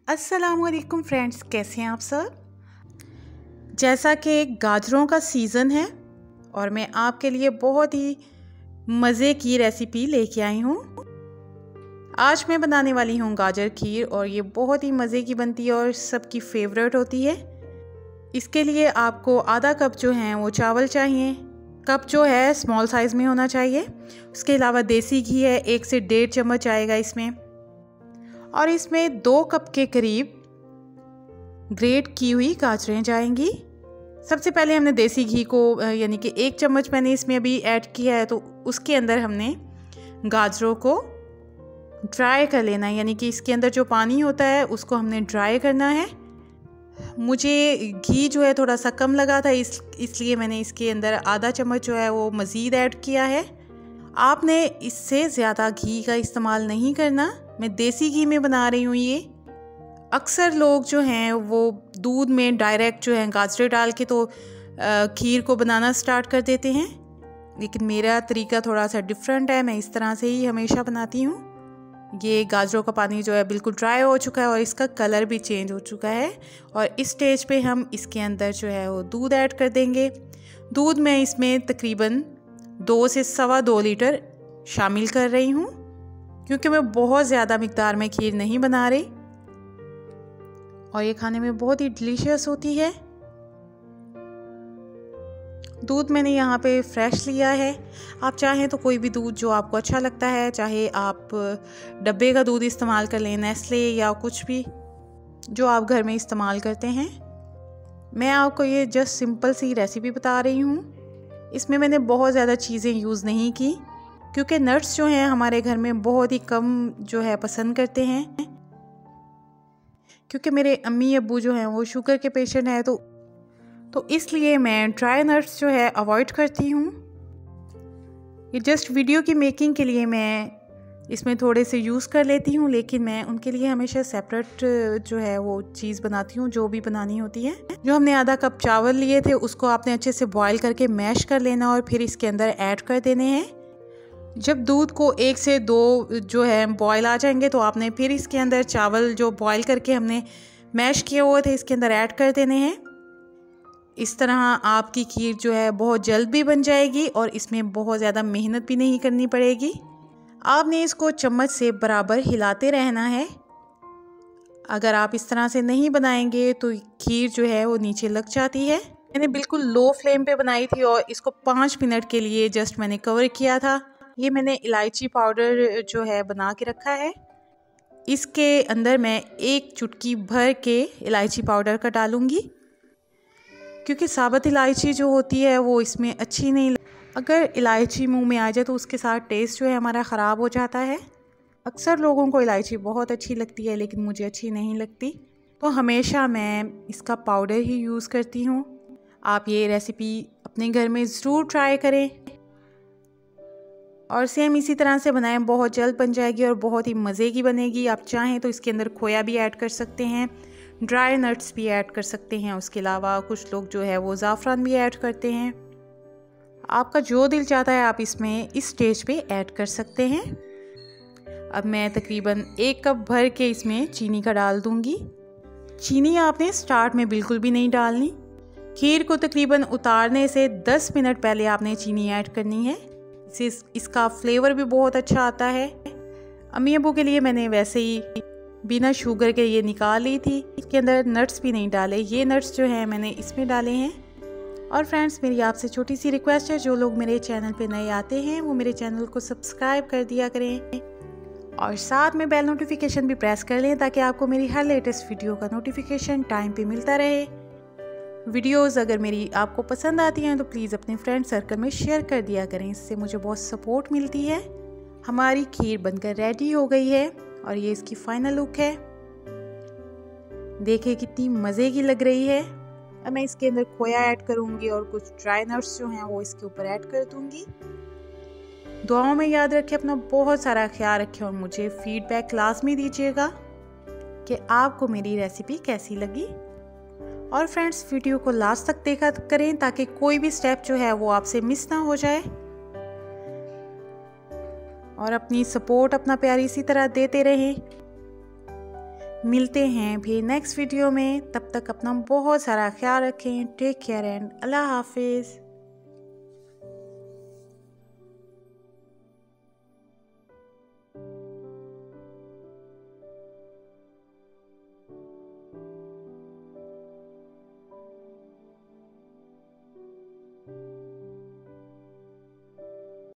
अस्सलामुअलैकुम फ्रेंड्स, कैसे हैं आप सब। जैसा कि गाजरों का सीज़न है और मैं आपके लिए बहुत ही मज़े की रेसिपी लेके आई हूँ। आज मैं बनाने वाली हूँ गाजर खीर और ये बहुत ही मज़े की बनती है और सबकी फेवरेट होती है। इसके लिए आपको आधा कप जो है वो चावल चाहिए। कप जो है स्मॉल साइज़ में होना चाहिए। उसके अलावा देसी घी है, 1 से 1.5 चम्मच आएगा इसमें। और इसमें 2 कप के करीब ग्रेट की हुई गाजरें जाएंगी। सबसे पहले हमने देसी घी को यानी कि 1 चम्मच मैंने इसमें अभी ऐड किया है, तो उसके अंदर हमने गाजरों को ड्राई कर लेना है, यानी कि इसके अंदर जो पानी होता है उसको हमने ड्राई करना है। मुझे घी जो है थोड़ा सा कम लगा था, इसलिए मैंने इसके अंदर आधा चम्मच जो है वो मज़ीद ऐड किया है। आपने इससे ज़्यादा घी का इस्तेमाल नहीं करना। मैं देसी घी में बना रही हूँ ये। अक्सर लोग जो हैं वो दूध में डायरेक्ट जो है गाजरें डाल के तो खीर को बनाना स्टार्ट कर देते हैं, लेकिन मेरा तरीका थोड़ा सा डिफरेंट है। मैं इस तरह से ही हमेशा बनाती हूँ। ये गाजरों का पानी जो है बिल्कुल ड्राई हो चुका है और इसका कलर भी चेंज हो चुका है। और इस स्टेज पे हम इसके अंदर जो है वो दूध ऐड कर देंगे। दूध मैं इसमें तकरीबन 2 से सवा 2 लीटर शामिल कर रही हूँ, क्योंकि मैं बहुत ज़्यादा मिकदार में खीर नहीं बना रही और ये खाने में बहुत ही डिलीशियस होती है। दूध मैंने यहाँ पे फ्रेश लिया है। आप चाहें तो कोई भी दूध जो आपको अच्छा लगता है, चाहे आप डब्बे का दूध इस्तेमाल कर लें, नेस्ले या कुछ भी जो आप घर में इस्तेमाल करते हैं। मैं आपको ये जस्ट सिंपल सी रेसिपी बता रही हूँ। इसमें मैंने बहुत ज़्यादा चीज़ें यूज़ नहीं की, क्योंकि नट्स जो हैं हमारे घर में बहुत ही कम जो है पसंद करते हैं, क्योंकि मेरे अम्मी अब्बू जो हैं वो शुगर के पेशेंट हैं, तो इसलिए मैं ड्राई नट्स जो है अवॉइड करती हूँ। ये जस्ट वीडियो की मेकिंग के लिए मैं इसमें थोड़े से यूज़ कर लेती हूँ, लेकिन मैं उनके लिए हमेशा सेपरेट जो है वो चीज़ बनाती हूँ, जो भी बनानी होती है। जो हमने आधा कप चावल लिए थे उसको आपने अच्छे से बॉईल करके मैश कर लेना और फिर इसके अंदर ऐड कर देने हैं। जब दूध को 1 से 2 जो है बॉयल आ जाएंगे, तो आपने फिर इसके अंदर चावल जो बॉयल करके हमने मैश किए हुए थे इसके अंदर ऐड कर देने हैं। इस तरह आपकी खीर जो है बहुत जल्द भी बन जाएगी और इसमें बहुत ज़्यादा मेहनत भी नहीं करनी पड़ेगी। आपने इसको चम्मच से बराबर हिलाते रहना है। अगर आप इस तरह से नहीं बनाएंगे तो खीर जो है वो नीचे लग जाती है। मैंने बिल्कुल लो फ्लेम पे बनाई थी और इसको 5 मिनट के लिए जस्ट मैंने कवर किया था। ये मैंने इलायची पाउडर जो है बना के रखा है। इसके अंदर मैं 1 चुटकी भर के इलायची पाउडर का डालूंगी, क्योंकि साबुत इलायची जो होती है वो इसमें अच्छी नहीं। अगर इलायची मुंह में आ जाए तो उसके साथ टेस्ट जो है हमारा ख़राब हो जाता है। अक्सर लोगों को इलायची बहुत अच्छी लगती है, लेकिन मुझे अच्छी नहीं लगती, तो हमेशा मैं इसका पाउडर ही यूज़ करती हूँ। आप ये रेसिपी अपने घर में ज़रूर ट्राई करें और सेम इसी तरह से बनाएं। बहुत जल्द बन जाएगी और बहुत ही मज़े की बनेगी। आप चाहें तो इसके अंदर खोया भी ऐड कर सकते हैं, ड्राई नट्स भी ऐड कर सकते हैं। उसके अलावा कुछ लोग जो है वो ज़ाफ़रान भी ऐड करते हैं। आपका जो दिल चाहता है आप इसमें इस स्टेज पे ऐड कर सकते हैं। अब मैं तकरीबन 1 कप भर के इसमें चीनी का डाल दूंगी। चीनी आपने स्टार्ट में बिल्कुल भी नहीं डालनी। खीर को तकरीबन उतारने से 10 मिनट पहले आपने चीनी ऐड करनी है। इसका फ्लेवर भी बहुत अच्छा आता है। अम्मी अब्बू के लिए मैंने वैसे ही बिना शुगर के ये निकाल ली थी। इसके अंदर नट्स भी नहीं डाले। ये नट्स जो हैं मैंने इसमें डाले हैं। और फ्रेंड्स, मेरी आपसे छोटी सी रिक्वेस्ट है, जो लोग मेरे चैनल पे नए आते हैं वो मेरे चैनल को सब्सक्राइब कर दिया करें और साथ में बेल नोटिफिकेशन भी प्रेस कर लें, ताकि आपको मेरी हर लेटेस्ट वीडियो का नोटिफिकेशन टाइम पे मिलता रहे। वीडियोस अगर मेरी आपको पसंद आती हैं तो प्लीज़ अपने फ्रेंड सर्कल में शेयर कर दिया करें, इससे मुझे बहुत सपोर्ट मिलती है। हमारी खीर बनकर रेडी हो गई है और ये इसकी फाइनल लुक है। देखिए कितनी मज़े की लग रही है। अब मैं इसके अंदर खोया ऐड करूँगी और कुछ ड्राई नट्स जो हैं वो इसके ऊपर ऐड कर दूँगी। दुआओं में याद रखें, अपना बहुत सारा ख्याल रखें और मुझे फीडबैक लाजमी दीजिएगा कि आपको मेरी रेसिपी कैसी लगी। और फ्रेंड्स, वीडियो को लास्ट तक देखा करें ताकि कोई भी स्टेप जो है वो आपसे मिस ना हो जाए। और अपनी सपोर्ट अपना प्यार इसी तरह देते रहें। मिलते हैं भी नेक्स्ट वीडियो में। तब तक अपना बहुत सारा ख्याल रखें। टेक केयर एंड अल्लाह हाफिज़।